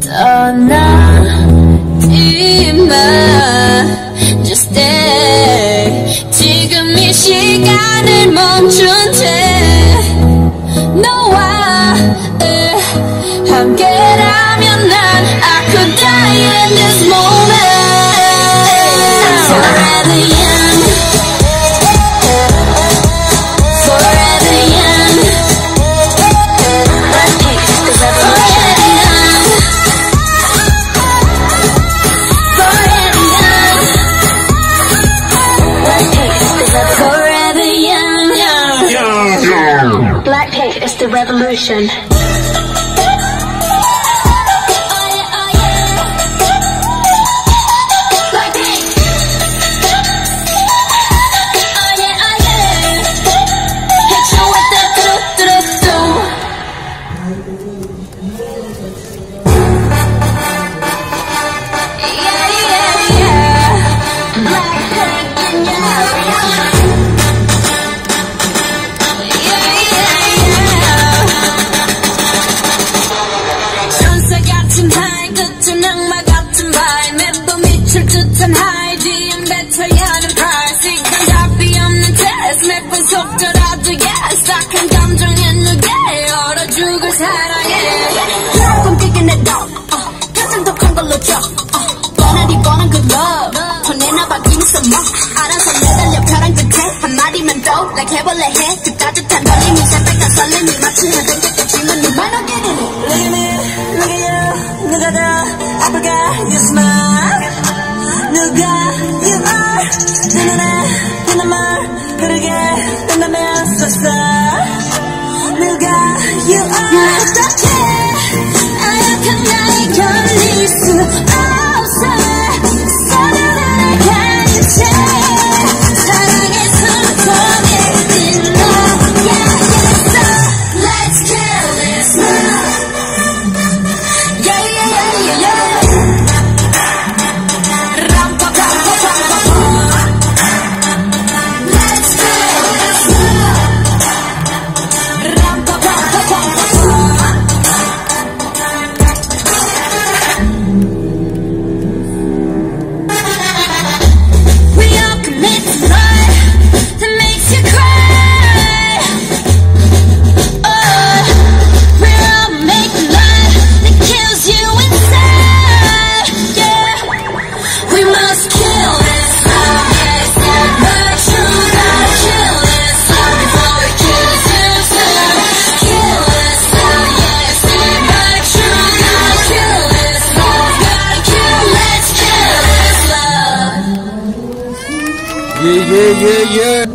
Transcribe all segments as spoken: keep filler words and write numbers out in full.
떠나지마 Just stay 지금 이 시간을 멈춘 채 너와 함께라면 난 I could die in this moment Forever young Forever young Forever young Forever young Blackpink is the revolution 속더라도 yes 딱한 감정에 누게 얼어 죽을 사랑해 여러분 뛰긴 해도 가장 더 큰 걸로 줘 뻔하디 뻔한 그 love 보내나봐 give me some more 알아서 매달려 벼랑 끝에 한마디만 더 like 해볼래 해 그 따뜻한 떨림이 새빨간 설렘이 마치 하던 끝까지만 눈만 안 get it Look at me, look at you 누가 더 아플까 you smile 누가 you are 내 눈에 띄는 말 그러게 된다면 썼어 누가 you are 어떻게 아약한 나에 걸릴 수 없어 서늘하게 채 사랑의 슬픔에 찔러 yeah yeah so let's kill this love yeah yeah yeah yeah yeah Yeah, yeah, yeah, yeah.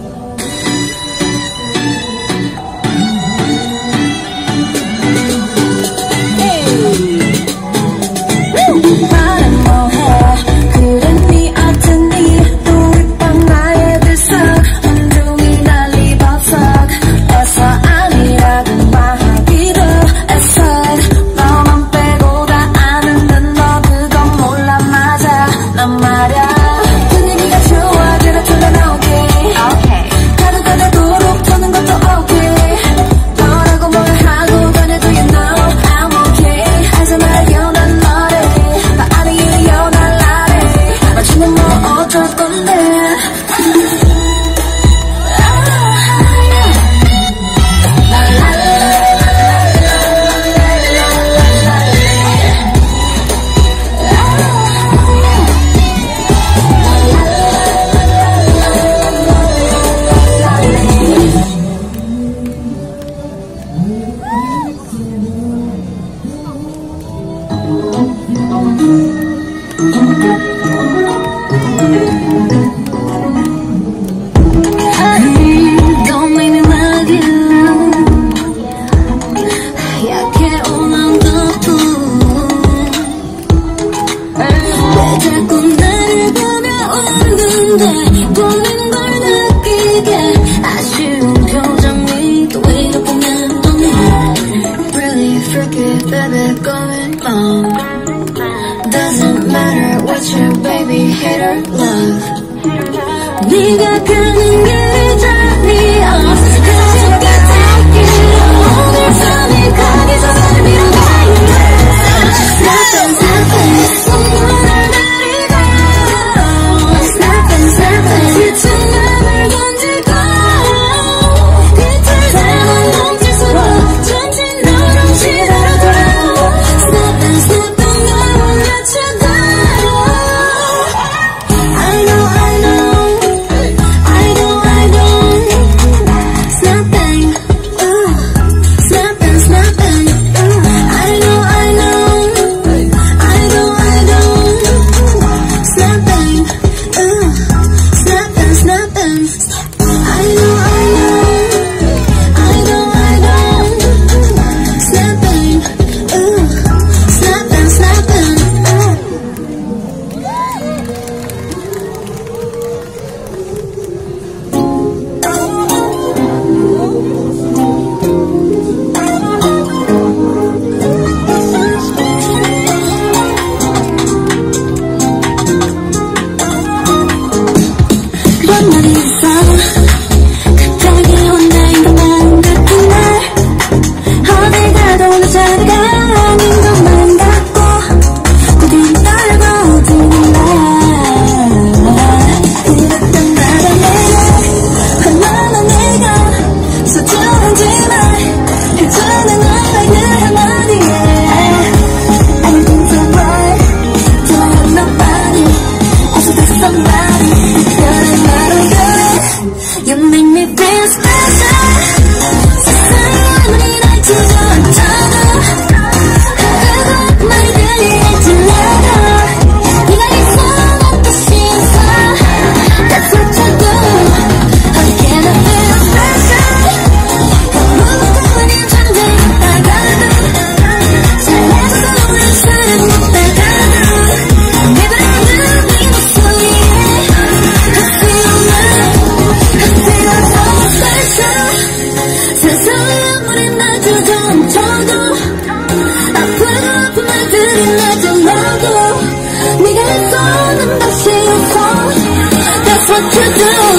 네가 가는 길이 답이 없어 그저 같은 길로 오늘 밤에 거기서 날 밀어가 해줘도 네가 있어는 다시 웃어 That's what you do